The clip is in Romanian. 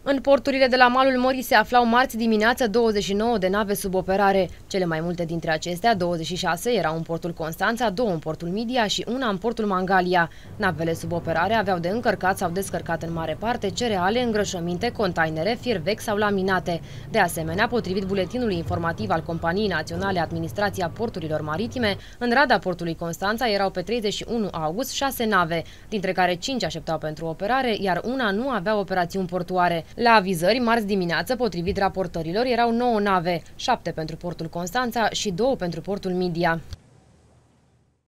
În porturile de la malul mării se aflau marți dimineață 29 de nave sub operare. Cele mai multe dintre acestea, 26, erau în portul Constanța, 2 în portul Midia și 1 în portul Mangalia. Navele sub operare aveau de încărcat sau descărcat în mare parte cereale, îngrășăminte, containere, fier vechi sau laminate. De asemenea, potrivit buletinului informativ al Companiei Naționale Administrația Porturilor Maritime, în rada portului Constanța erau pe 31 august 6 nave, dintre care 5 așteptau pentru operare, iar una nu avea operațiuni portuare. La avizări, marți dimineață, potrivit raportărilor, erau 9 nave, 7 pentru portul Constanța și 2 pentru portul Midia.